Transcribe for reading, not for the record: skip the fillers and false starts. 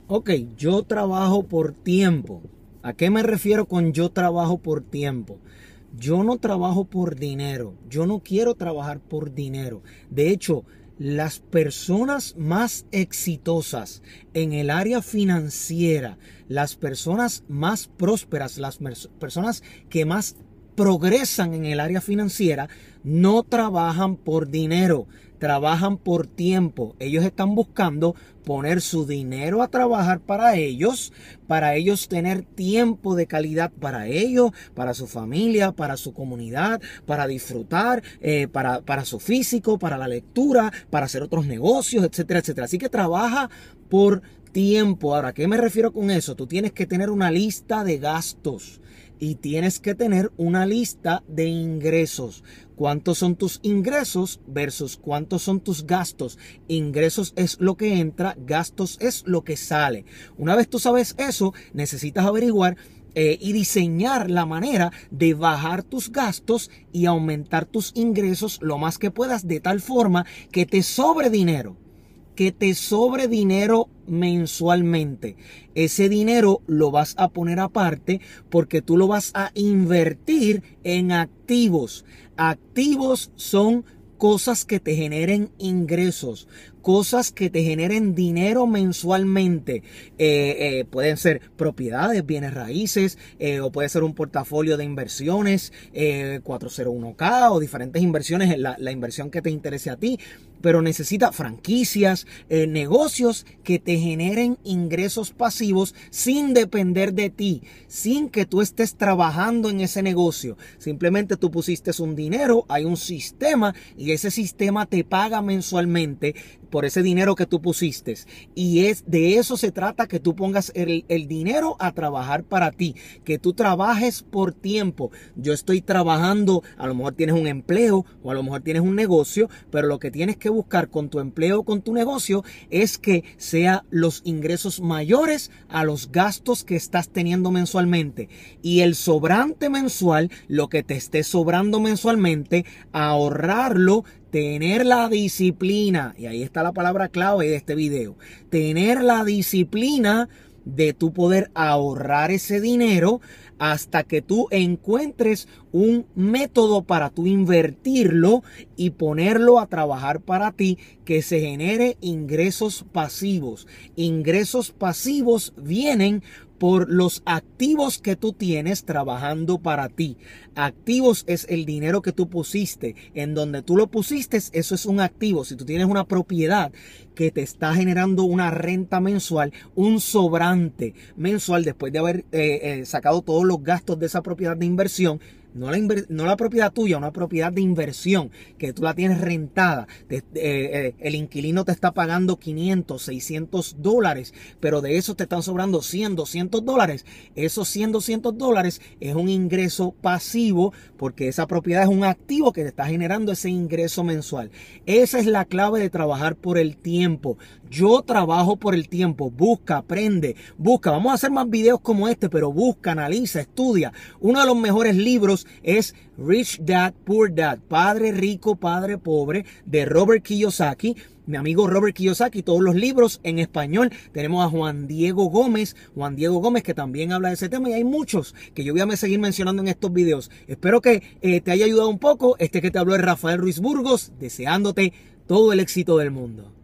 Ok, yo trabajo por tiempo. ¿A qué me refiero con yo trabajo por tiempo? Yo no trabajo por dinero. Yo no quiero trabajar por dinero. De hecho, las personas más exitosas en el área financiera, las personas más prósperas, las personas que más progresan en el área financiera, no trabajan por dinero, trabajan por tiempo. Ellos están buscando poner su dinero a trabajar para ellos tener tiempo de calidad para ellos, para su familia, para su comunidad, para disfrutar, para su físico, para la lectura, para hacer otros negocios, etcétera, etcétera. Así que trabaja por tiempo. Ahora, ¿a qué me refiero con eso? Tú tienes que tener una lista de gastos y tienes que tener una lista de ingresos. ¿Cuántos son tus ingresos versus cuántos son tus gastos? Ingresos es lo que entra, gastos es lo que sale. Una vez tú sabes eso, necesitas averiguar y diseñar la manera de bajar tus gastos y aumentar tus ingresos lo más que puedas, de tal forma que te sobre dinero. Que te sobre dinero mensualmente. Ese dinero lo vas a poner aparte porque tú lo vas a invertir en activos. Activos son cosas que te generen ingresos, cosas que te generen dinero mensualmente. Pueden ser propiedades, bienes raíces, o puede ser un portafolio de inversiones, 401k o diferentes inversiones, la inversión que te interese a ti. Pero necesita franquicias, negocios que te generen ingresos pasivos sin depender de ti, sin que tú estés trabajando en ese negocio. Simplemente tú pusiste un dinero, hay un sistema y ese sistema te paga mensualmente por ese dinero que tú pusiste. Y de eso se trata, que tú pongas el dinero a trabajar para ti, que tú trabajes por tiempo. Yo estoy trabajando, a lo mejor tienes un empleo o a lo mejor tienes un negocio, pero lo que tienes que buscar con tu empleo o con tu negocio es que sea los ingresos mayores a los gastos que estás teniendo mensualmente. Y el sobrante mensual, lo que te esté sobrando mensualmente, ahorrarlo. Tener la disciplina, y ahí está la palabra clave de este video, tener la disciplina de tú poder ahorrar ese dinero hasta que tú encuentres un método para tú invertirlo y ponerlo a trabajar para ti, que se genere ingresos pasivos. Ingresos pasivos vienen por los activos que tú tienes trabajando para ti. Activos es el dinero que tú pusiste. En donde tú lo pusiste, eso es un activo. Si tú tienes una propiedad que te está generando una renta mensual, un sobrante mensual después de haber sacado todos los gastos de esa propiedad de inversión, no la propiedad tuya, una propiedad de inversión que tú la tienes rentada. El inquilino te está pagando 500, 600 dólares, pero de eso te están sobrando 100, 200 dólares. Esos 100, 200 dólares es un ingreso pasivo porque esa propiedad es un activo que te está generando ese ingreso mensual. Esa es la clave de trabajar por el tiempo. Yo trabajo por el tiempo. Busca, aprende, busca. Vamos a hacer más videos como este, pero busca, analiza, estudia. Uno de los mejores libros es Rich Dad, Poor Dad, Padre Rico, Padre Pobre, de Robert Kiyosaki. Mi amigo Robert Kiyosaki, todos los libros en español. Tenemos a Juan Diego Gómez que también habla de ese tema, y hay muchos que yo voy a seguir mencionando en estos videos. Espero que te haya ayudado un poco. Este que te habló es Rafael Ruiz Burgos, deseándote todo el éxito del mundo.